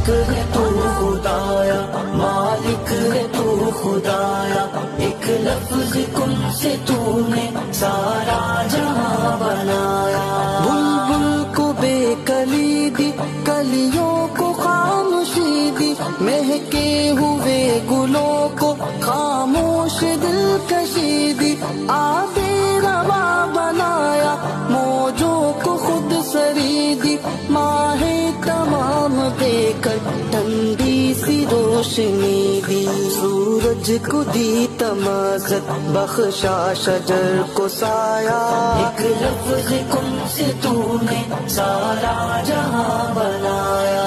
ہے تو خدایا، مالک ہے تو خدایا، ایک لفظ کن سے تو نے سارا جہاں بنایا۔ بلبل کو بے کلی دی، کلیوں کو خاموشی دی، مہکے ہوئے گلوں کو خاموش دل کشی دی، آبے رواں بنایا، موجوں کو خود سری دی، ماہ تمام دے کر ٹھنڈی سی روشنی دی، سورج کو دی تمازت، بخشا شجر کو سایہ، ایک لفظ کن سے تو نے سارا جہاں بنایا۔